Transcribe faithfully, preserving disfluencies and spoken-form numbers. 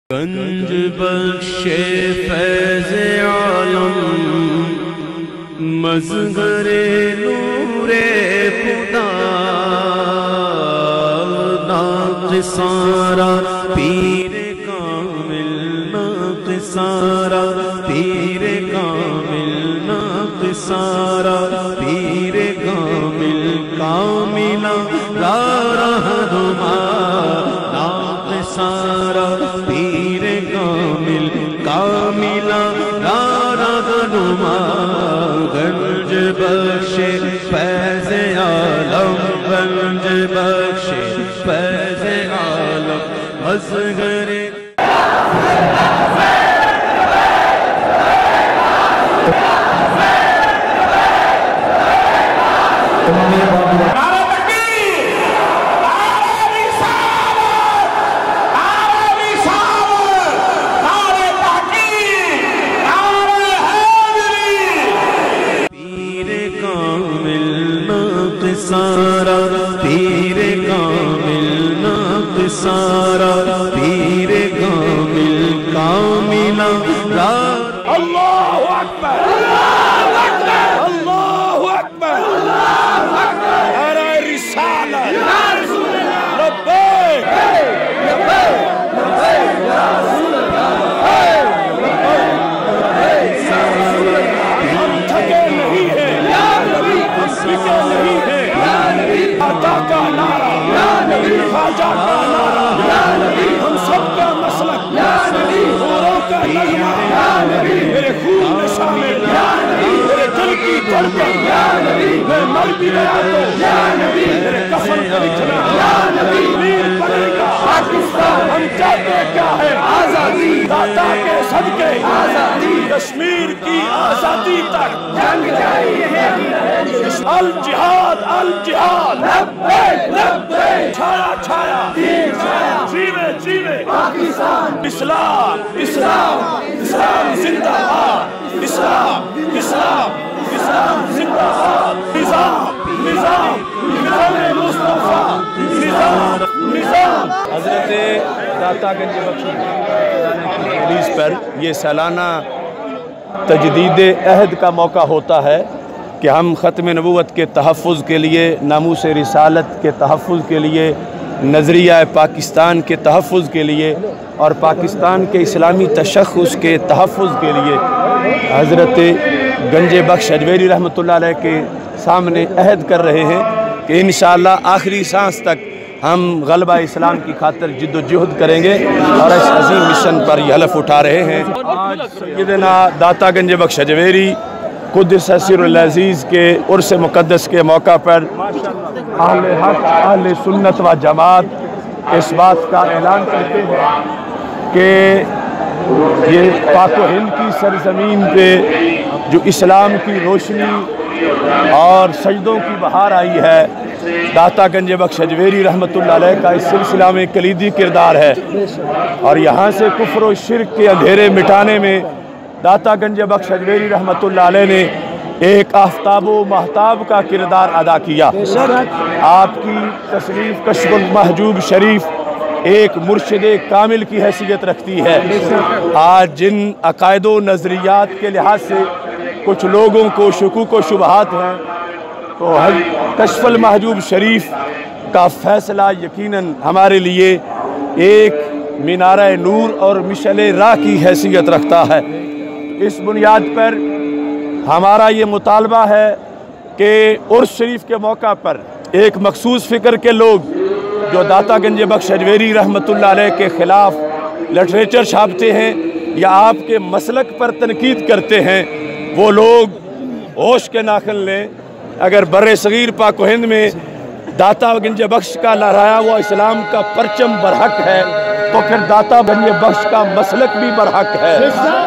گنج بخش فیض عالم مظہر نور خدا ناقصارا پیر کامل ناقصارا پیر کامل ناقصارا پیر کامل کاملا را رہنما ناقصارا پیر کامل کاملا را رہنما گنج بخش فیض عالم گنج بخش فیض عالم مظہر سارا پیر کامل ناقصارا پیر کامل کاملا را اللہ اکبر اللہ اکبر نعرہ رسالت لبیک ہم تھکے نہیں ہیں تھکے نہیں ہیں آقا کا نعرہ خواجہ کا نعرہ ہم سب کا مسلک حوروں کا نغمہ میرے خون میں شامل میرے دل کی دھڑکن میں مر بھی گیا تو میرے کفن پہ لکھنا میر پڑے گا ہم چاہتے کیا ہے آزادی داتا کے صدقے کشمیر کی آزادی تک جنگ جاری ہے الجہاد الجہاد چھایا چھایا جیوے جیوے پاکستان اسلام اسلام اسلام زندہ باد اسلام اسلام اسلام زندہ باد نظام نظام نظام مصطفیٰ نظام نظام حضرت داتا گنج بخش ریلیز پر یہ سالانہ تجدید عہد کا موقع ہوتا ہے کہ ہم ختم نبوت کے تحفظ کے لیے ناموس رسالت کے تحفظ کے لیے نظریہ پاکستان کے تحفظ کے لیے اور پاکستان کے اسلامی تشخص کے تحفظ کے لیے حضرت گنج بخش اجویری رحمۃ اللہ علیہ کے سامنے عہد کر رہے ہیں کہ انشاءاللہ آخری سانس تک ہم غلبہ اسلام کی خاطر جد و جہد کریں گے اور اس عظیم مشن پر یہ حلف اٹھا رہے ہیں۔ آج سیدنا داتا گنج بخش اجویری قدس سر العزیز کے عرس مقدس کے موقع پر اہل حق اہل سنت و جماعت اس بات کا اعلان کرتے ہیں کہ یہ پاک و ہند کی سرزمین پہ جو اسلام کی روشنی اور سجدوں کی بہار آئی ہے، داتا گنج بخش اجویری رحمۃ اللہ علیہ کا اس سلسلہ میں کلیدی کردار ہے اور یہاں سے کفر و شرک کے اندھیرے مٹانے میں داتا گنج بخش اجویری رحمۃ اللہ علیہ نے ایک آفتاب و مہتاب کا کردار ادا کیا۔ آپ کی تصنیف کشف المحجوب شریف ایک مرشد کامل کی حیثیت رکھتی ہے۔ آج جن عقائد و نظریات کے لحاظ سے کچھ لوگوں کو شکوک و شبہات ہیں تو کشف المحجوب شریف کا فیصلہ یقیناً ہمارے لیے ایک مینارہ نور اور مشعل راہ کی حیثیت رکھتا ہے۔ اس بنیاد پر ہمارا یہ مطالبہ ہے کہ عرس شریف کے موقع پر ایک مخصوص فکر کے لوگ جو داتا گنج بخش اجویری رحمۃ اللہ علیہ کے خلاف لٹریچر چھاپتے ہیں یا آپ کے مسلک پر تنقید کرتے ہیں، وہ لوگ ہوش کے ناخن لیں۔ اگر بر صغیر پاک و ہند میں داتا گنج بخش کا لہرایا وہ اسلام کا پرچم برحق ہے تو پھر داتا گنج بخش کا مسلک بھی برحق ہے۔